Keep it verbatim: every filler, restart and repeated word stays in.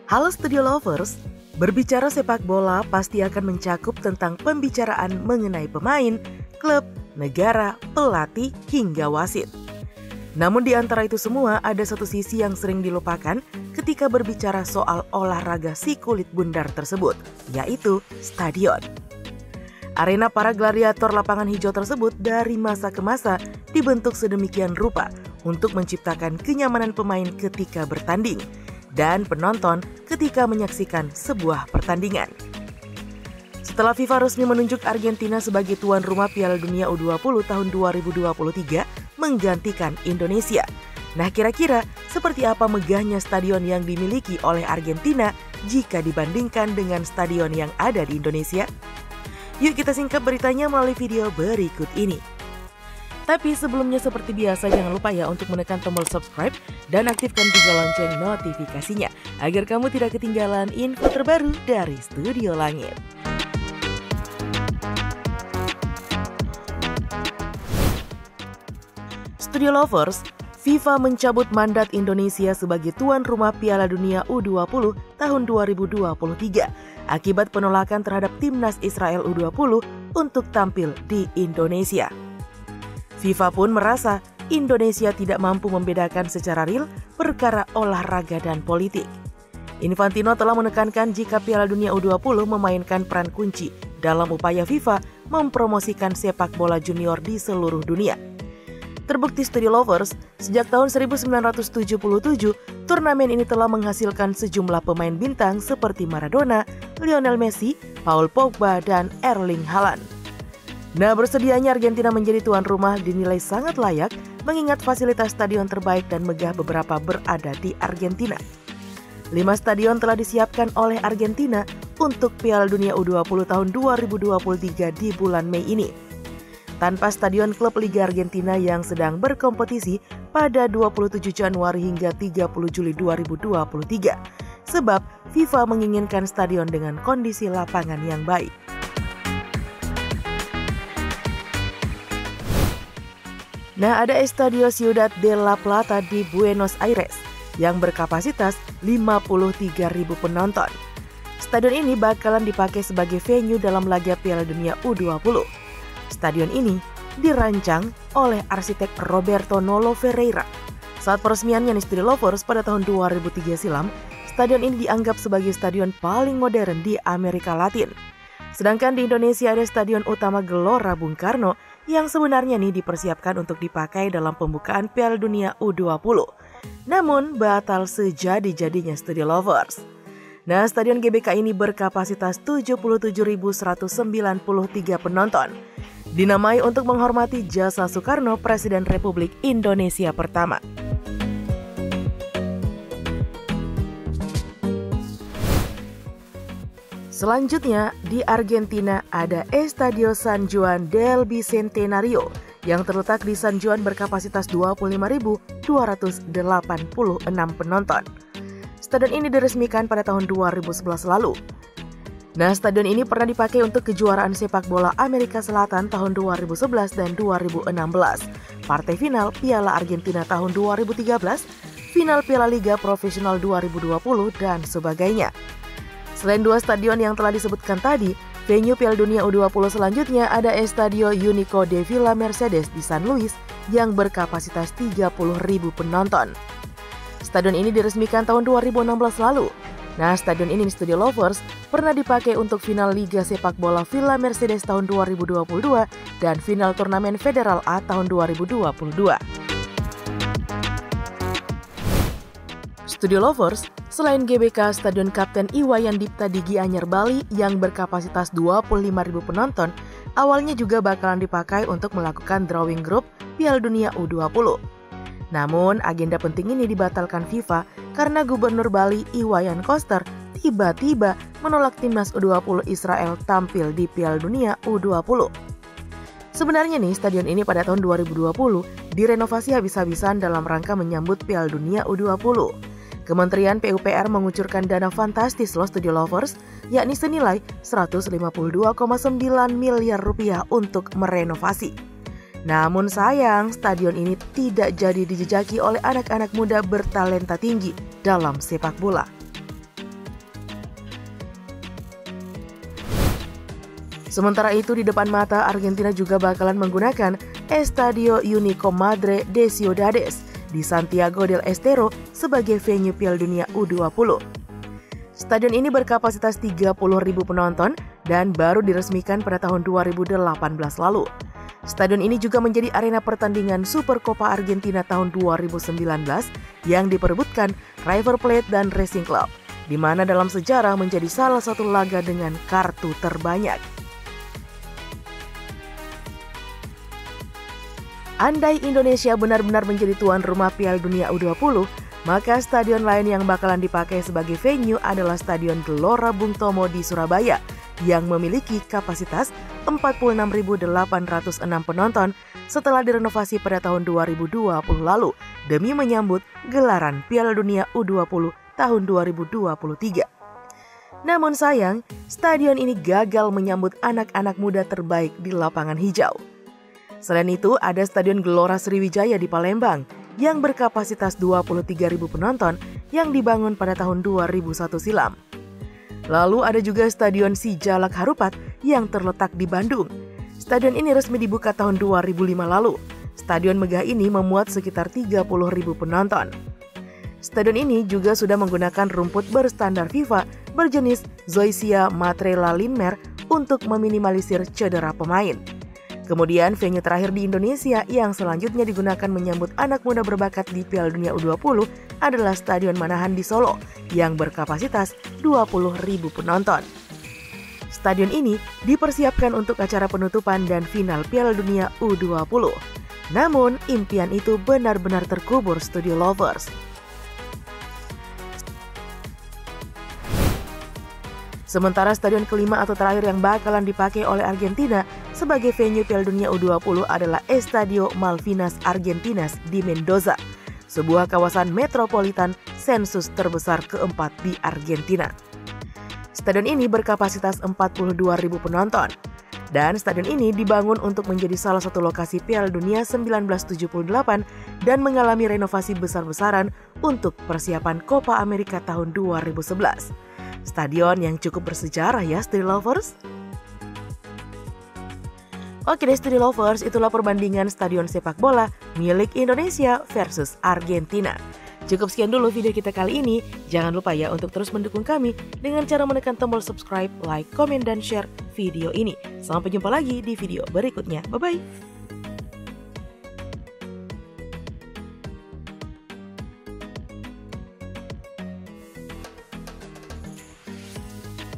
Halo Studio Lovers, berbicara sepak bola pasti akan mencakup tentang pembicaraan mengenai pemain, klub, negara, pelatih, hingga wasit. Namun di antara itu semua ada satu sisi yang sering dilupakan ketika berbicara soal olahraga si kulit bundar tersebut, yaitu stadion. Arena para gladiator lapangan hijau tersebut dari masa ke masa dibentuk sedemikian rupa untuk menciptakan kenyamanan pemain ketika bertanding dan penonton ketika menyaksikan sebuah pertandingan. Setelah FIFA resmi menunjuk Argentina sebagai tuan rumah Piala Dunia U dua puluh tahun dua ribu dua puluh tiga menggantikan Indonesia. Nah, kira-kira seperti apa megahnya stadion yang dimiliki oleh Argentina jika dibandingkan dengan stadion yang ada di Indonesia? Yuk kita singkap beritanya melalui video berikut ini. Tapi sebelumnya seperti biasa jangan lupa ya untuk menekan tombol subscribe dan aktifkan juga lonceng notifikasinya agar kamu tidak ketinggalan info terbaru dari Studio Langit. Studio Lovers, FIFA mencabut mandat Indonesia sebagai tuan rumah Piala Dunia U dua puluh tahun dua ribu dua puluh tiga akibat penolakan terhadap timnas Israel U dua puluh untuk tampil di Indonesia. FIFA pun merasa Indonesia tidak mampu membedakan secara real perkara olahraga dan politik. Infantino telah menekankan jika Piala Dunia U dua puluh memainkan peran kunci dalam upaya FIFA mempromosikan sepak bola junior di seluruh dunia. Terbukti Studio Lovers, sejak tahun seribu sembilan ratus tujuh puluh tujuh, turnamen ini telah menghasilkan sejumlah pemain bintang seperti Maradona, Lionel Messi, Paul Pogba, dan Erling Haaland. Nah, bersedianya Argentina menjadi tuan rumah dinilai sangat layak mengingat fasilitas stadion terbaik dan megah beberapa berada di Argentina. Lima stadion telah disiapkan oleh Argentina untuk Piala Dunia U dua puluh tahun dua ribu dua puluh tiga di bulan Mei ini. Tanpa stadion klub Liga Argentina yang sedang berkompetisi pada dua puluh tujuh Januari hingga tiga puluh Juli dua ribu dua puluh tiga. Sebab FIFA menginginkan stadion dengan kondisi lapangan yang baik. Nah, ada Estadio Ciudad de la Plata di Buenos Aires yang berkapasitas lima puluh tiga ribu penonton. Stadion ini bakalan dipakai sebagai venue dalam laga Piala Dunia U dua puluh. Stadion ini dirancang oleh arsitek Roberto Nolo Ferreira. Saat peresmiannya nih Studio Lovers pada tahun dua ribu tiga silam, stadion ini dianggap sebagai stadion paling modern di Amerika Latin. Sedangkan di Indonesia ada Stadion Utama Gelora Bung Karno yang sebenarnya nih dipersiapkan untuk dipakai dalam pembukaan Piala Dunia U dua puluh. Namun batal sejadi-jadinya Studio Lovers. Nah, Stadion G B K ini berkapasitas tujuh puluh tujuh ribu seratus sembilan puluh tiga penonton. Dinamai untuk menghormati jasa Soekarno, Presiden Republik Indonesia pertama. Selanjutnya, di Argentina ada Estadio San Juan del Bicentenario yang terletak di San Juan berkapasitas dua puluh lima ribu dua ratus delapan puluh enam penonton. Stadion ini diresmikan pada tahun dua ribu sebelas lalu. Nah, stadion ini pernah dipakai untuk kejuaraan sepak bola Amerika Selatan tahun dua ribu sebelas dan dua ribu enam belas, partai final Piala Argentina tahun dua ribu tiga belas, final Piala Liga Profesional dua ribu dua puluh, dan sebagainya. Selain dua stadion yang telah disebutkan tadi, venue Piala Dunia U dua puluh selanjutnya ada Estadio Único de Villa Mercedes di San Luis yang berkapasitas tiga puluh ribu penonton. Stadion ini diresmikan tahun dua ribu enam belas lalu. Nah, stadion ini Studio Lovers pernah dipakai untuk final Liga Sepak Bola Villa Mercedes tahun dua ribu dua puluh dua dan final Turnamen Federal A tahun dua ribu dua puluh dua. Studio Lovers, selain G B K, Stadion Kapten Iwayan Dipta di Gianyar, Bali yang berkapasitas dua puluh lima ribu penonton, awalnya juga bakalan dipakai untuk melakukan drawing group Piala Dunia U dua puluh. Namun, agenda penting ini dibatalkan FIFA karena Gubernur Bali Iwayan Koster tiba-tiba menolak timnas U dua puluh Israel tampil di Piala Dunia U dua puluh. Sebenarnya nih, stadion ini pada tahun dua ribu dua puluh direnovasi habis-habisan dalam rangka menyambut Piala Dunia U dua puluh. Kementerian P U P R mengucurkan dana fantastis loh Studio Lovers, yakni senilai seratus lima puluh dua koma sembilan miliar rupiah untuk merenovasi. Namun sayang, stadion ini tidak jadi dijejaki oleh anak-anak muda bertalenta tinggi dalam sepak bola. Sementara itu di depan mata Argentina juga bakalan menggunakan Estadio Único Madre de Ciudades di Santiago del Estero sebagai venue Piala Dunia U dua puluh. Stadion ini berkapasitas tiga puluh ribu penonton dan baru diresmikan pada tahun dua ribu delapan belas lalu. Stadion ini juga menjadi arena pertandingan Super Copa Argentina tahun dua ribu sembilan belas yang diperebutkan River Plate dan Racing Club, di mana dalam sejarah menjadi salah satu laga dengan kartu terbanyak. Andai Indonesia benar-benar menjadi tuan rumah Piala Dunia U dua puluh, maka stadion lain yang bakalan dipakai sebagai venue adalah Stadion Gelora Bung Tomo di Surabaya yang memiliki kapasitas empat puluh enam ribu delapan ratus enam penonton setelah direnovasi pada tahun dua ribu dua puluh lalu demi menyambut gelaran Piala Dunia U dua puluh tahun dua ribu dua puluh tiga. Namun sayang, stadion ini gagal menyambut anak-anak muda terbaik di lapangan hijau. Selain itu, ada Stadion Gelora Sriwijaya di Palembang yang berkapasitas dua puluh tiga ribu penonton yang dibangun pada tahun dua ribu satu silam. Lalu ada juga Stadion Sijalak Harupat yang terletak di Bandung. Stadion ini resmi dibuka tahun dua ribu lima lalu. Stadion megah ini memuat sekitar tiga puluh ribu penonton. Stadion ini juga sudah menggunakan rumput berstandar FIFA berjenis Zoysia Matrela Linmer untuk meminimalisir cedera pemain. Kemudian venue terakhir di Indonesia yang selanjutnya digunakan menyambut anak muda berbakat di Piala Dunia U dua puluh adalah Stadion Manahan di Solo yang berkapasitas dua puluh ribu penonton. Stadion ini dipersiapkan untuk acara penutupan dan final Piala Dunia U dua puluh. Namun, impian itu benar-benar terkubur Studio Lovers. Sementara stadion kelima atau terakhir yang bakalan dipakai oleh Argentina sebagai venue Piala Dunia U dua puluh adalah Estadio Malvinas Argentinas di Mendoza, sebuah kawasan metropolitan sensus terbesar keempat di Argentina. Stadion ini berkapasitas empat puluh dua ribu penonton, dan stadion ini dibangun untuk menjadi salah satu lokasi Piala Dunia seribu sembilan ratus tujuh puluh delapan dan mengalami renovasi besar-besaran untuk persiapan Copa America tahun dua ribu sebelas. Stadion yang cukup bersejarah ya, Studio Lovers. Oke deh Studio Lovers, itulah perbandingan stadion sepak bola milik Indonesia versus Argentina. Cukup sekian dulu video kita kali ini. Jangan lupa ya untuk terus mendukung kami dengan cara menekan tombol subscribe, like, komen, dan share video ini. Sampai jumpa lagi di video berikutnya. Bye-bye.